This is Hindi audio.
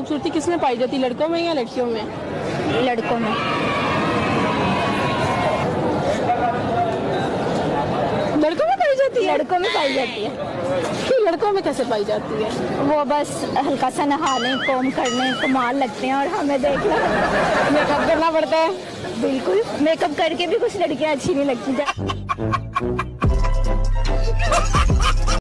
खूबसूरती किसमें पाई जाती है, लड़कों में या लड़कियों में? लड़कों में। लड़कों में पाई जाती है? लड़कों में पाई जाती है। क्यों, लड़कों में कैसे पाई जाती है? वो बस हल्का सा नहाने, कोम करने, कमाल लगते हैं और हमें देखना मेकअप करना पड़ता है। बिल्कुल, मेकअप करके भी कुछ लड़कियां अच्छी नहीं लगती।